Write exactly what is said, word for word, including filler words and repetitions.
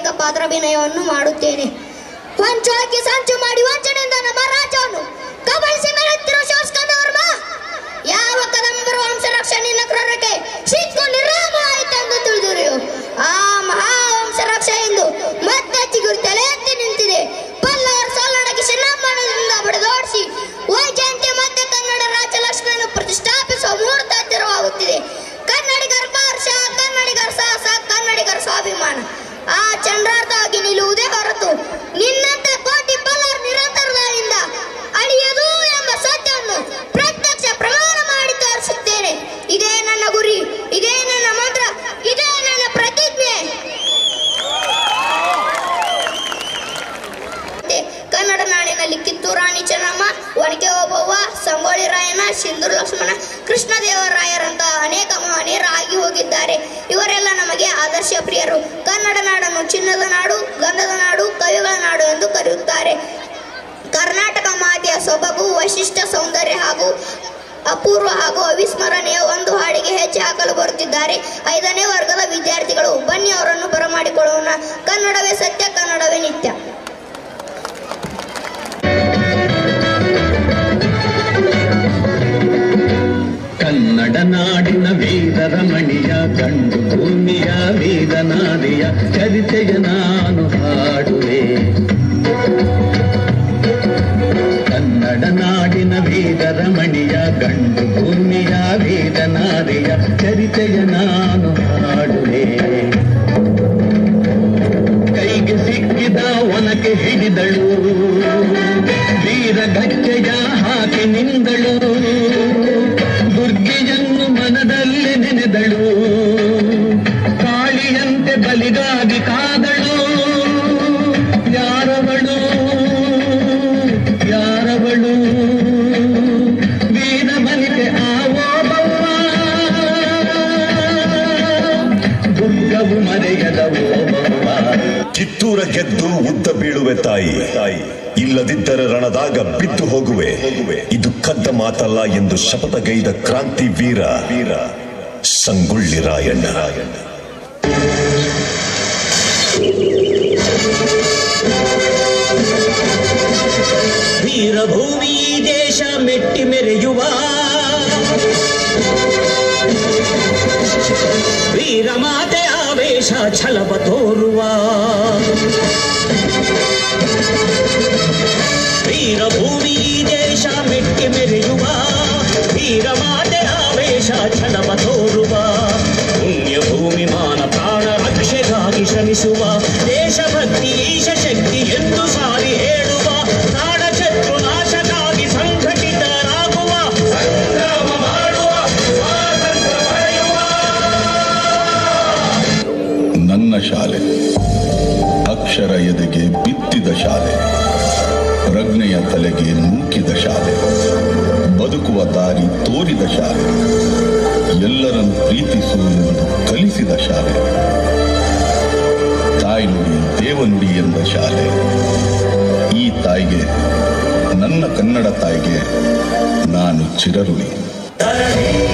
ವೈಜ್ಞಾನಿಕ ಪಾತ್ರಾಭಿನಯವನ್ನು ಮಾಡುತ್ತೇನೆ. ಹೊಂಚಾಕಿ ಸಂಚು ಮಾಡಿ ವಂಚನೆಯಿಂದ ನಮ್ಮ ರಾಜ್ಯವನ್ನು ಕಬಳಿಸಿ ಮೇಲೆತ್ತಿರುವ ಶಿವಸ್ಕಂದವರ್ಮ ಯಾವ ಕದಂಬರ ವಂಶ ರಕ್ಷಣೆ ಕ್ರರಕ್ಕೆ ಸಿಕ್ಕು ನಿರ್ರಾಮ ಆಯಿತೆಂದು ತಿಳಿದಿರು. ಆ ಮಹಾವಂಶ ರಕ್ಷೆ ಎಂದು ಮತ್ತೆ ಚಿಗುರು ತಲೆ ಎತ್ತಿ ನಿಂತಿದೆ. ಪಲ್ಲವರ ಸೊಲ್ಲಡಗಿ ಚಿನ್ನಮ್ಮನದಿಂದ ಬಡಿದೋಡಿಸಿ ವೈಜಯಂತಿ ಮತ್ತೆ ಕನ್ನಡ ರಾಜ್ಯಲಕ್ಷ್ಮಿಯನ್ನು ಪ್ರತಿಷ್ಠಾಪಿಸುವ ಮುಹೂರ್ತ ಹತ್ತಿರವಾಗುತ್ತಿದೆ. ಕನ್ನಡಿಗರ ಹರ್ಷ, ಕನ್ನಡಿಗರ ಸಾಹಸ, ಕನ್ನಡಿಗರ ಸ್ವಾಭಿಮಾನ ಆ ಚಂದ್ರಾರ್ಥವಾಗಿ ನಿಲ್ಲುವುದೇ ಹೊರತು ನಿನ್ನಂತೆ ಕೋಟಿ ಪಲ್ಲವರ ನಿರಂತರ ದಾಳಿಯಿಂದ ಅಳಿಯದು ಎಂಬ ಸತ್ಯವನ್ನು ಪ್ರತ್ಯಕ್ಷ ಪ್ರಮಾಣ ಮಾಡಿ ತೋರಿಸುತ್ತೇನೆ. ಇದೇ ನನ್ನ ಗುರಿ, ಇದೇ ನನ್ನ ಮಂತ್ರ, ಇದೇ ನನ್ನ ಪ್ರತಿಜ್ಞೆ. ಕನ್ನಡ ನಾಡಿನಲ್ಲಿ ಕಿತ್ತೂರು ರಾಣಿ ಚೆನ್ನಮ್ಮ, ಒನಕೆ ಓಬವ್ವ, ಸಂಗೊಳ್ಳಿ ರಾಯಣ್ಣ, ಸಿಂಧೂರು ಲಕ್ಷ್ಮಣ, ಕೃಷ್ಣದೇವರಾಯರಂತಹ ಅನೇಕ ಮಹನೀಯರು ಆಗಿ ಹೋಗಿದ್ದಾರೆ. ಇವರೆಲ್ಲ ನಮಗೆ ಆದರ್ಶ ಪ್ರಿಯರು. ಕನ್ನಡ ನಾಡನ್ನು ಚಿನ್ನದ ನಾಡು, ಗಂಧದ ನಾಡು, ಕವಿಗಳ ನಾಡು ಎಂದು ಕರೆಯುತ್ತಾರೆ. ಕರ್ನಾಟಕ ಮಾತೆಯ ಸೊಬಗು, ವೈಶಿಷ್ಟ್ಯ, ಸೌಂದರ್ಯ ಹಾಗೂ ಅಪೂರ್ವ ಹಾಗೂ ಅವಿಸ್ಮರಣೀಯ ಒಂದು ಹಾಡಿಗೆ ಹೆಜ್ಜೆ ಹಾಕಲು ಬರುತ್ತಿದ್ದಾರೆ ಐದನೇ ವರ್ಗದ ವಿದ್ಯಾರ್ಥಿಗಳು. ಬನ್ನಿ ಅವರನ್ನು ಬರಮಾಡಿಕೊಳ್ಳೋಣ. ಕನ್ನಡವೇ ಸತ್ಯ, ಕನ್ನಡವೇ ನಿತ್ಯ. ಕನ್ನಡ ನಾಡಿನ ವೀರ ರಮಣಿಯ, ಗಂಡು ಭೂಮಿಯ ವೀರನಾದಿಯ ಚರಿತೆಯ ನಾನು ಹಾಡುವೆ. ಕನ್ನಡ ನಾಡಿನ ವೀರ ರಮಣಿಯ, ಗಂಡು ಭೂಮಿಯ ವೀರನಾದಿಯ ಚರಿತೆಯ ನಾನು ಹಾಡುವೆ. ಕೈಗೆ ಸಿಕ್ಕಿದ ಒನಕೆ ಹಿಡಿದಳು, ವೀರ ಗಚ್ಚೆಯ ಹಾಕಿ ನಿಂದಳು, ದುರ್ಗೆಯನ್ನು ಮನದಲ್ಲಿ ನೆನೆದಳು, ಕಾಳಿಯಂತೆ ಬಲಿಗಾಗಿ ಕಾದಳು. ಯಾರವಳು ಯಾರವಳು ವೀರ ಬಲಿಕೆ ಆವೋ ಬವ್ವ, ದುರ್ಗವು ಮರೆಯದ ಓಬವ್ವ. ಕಿತ್ತೂರ ಗೆದ್ದು ಉದ್ದ ಬೀಳುವೆ ತಾಯಿ, ಇಲ್ಲದಿದ್ದರೆ ರಣದಾಗ ಬಿದ್ದು ಹೋಗುವೆ. ಇದು ಕದ್ದ ಮಾತಲ್ಲ ಎಂದು ಶಪಥಗೈದ ಕ್ರಾಂತಿ ವೀರ ವೀರ ಸಂಗೊಳ್ಳಿ ರಾಯಣ್ಣ. ವೀರಭೂಮಿ ದೇಶ ಮೆಟ್ಟಿ ಮೆರೆಯುವ, ವೀರ ಮಾತೆ ಆವೇಶ ಛಲವ ತೋರುವ, ವೀರಭೂಮಿ ದೇಶ ಮೆಟ್ಟಿ ಮೆರೆಯುವ, ವೀರ ಮಾತೆ ಆವೇಶ ಛಲವ ತೋರುವ, ಪುಣ್ಯ ಭೂಮಿ ಮಾನ ಪ್ರಾಣ ರಕ್ಷೆಗಾಗಿ ಶ್ರಮಿಸುವ, ದೇಶಭಕ್ತಿ ಈಶ ಶಕ್ತಿ ಎಂದು ಸಾರಿ ಹೇಳುವ, ನಾಡ ಶತ್ರು ನಾಶಕ್ಕಾಗಿ ಸಂಘಟಿತರಾಗುವ, ಸಂಗ್ರಾಮ ಮಾಡುವ, ಸ್ವಾತಂತ್ರ್ಯ ಪಡೆಯುವ. ನನ್ನ ಶಾಲೆ ಅಕ್ಷರ ಎದೆಗೆ ಬಿತ್ತಿದ ಶಾಲೆ, ಪ್ರಜ್ಞೆಯ ತಲೆಗೆ ನೂಕಿದ ಶಾಲೆ, ಬದುಕುವ ದಾರಿ ತೋರಿದ ಶಾಲೆ, ಎಲ್ಲರನ್ನು ಪ್ರೀತಿಸುವುದೆಂದು ಕಲಿಸಿದ ಶಾಲೆ, ತಾಯ್ನುಡಿ ದೇವನುಡಿ ಎಂದ ಶಾಲೆ. ಈ ತಾಯಿಗೆ, ನನ್ನ ಕನ್ನಡ ತಾಯಿಗೆ ನಾನು ಚಿರಋಣಿ.